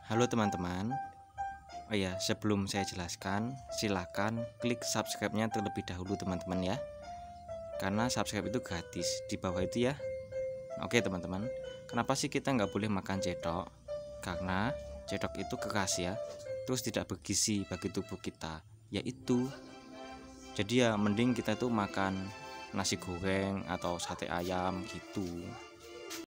Halo teman-teman. Oh ya, sebelum saya jelaskan, silakan klik subscribe-nya terlebih dahulu teman-teman ya. Karena subscribe itu gratis di bawah itu ya. Oke teman-teman, kenapa sih kita nggak boleh makan cedok? Karena cedok itu keras ya, terus tidak bergizi bagi tubuh kita. Yaitu, jadi ya mending kita tuh makan nasi goreng atau sate ayam gitu.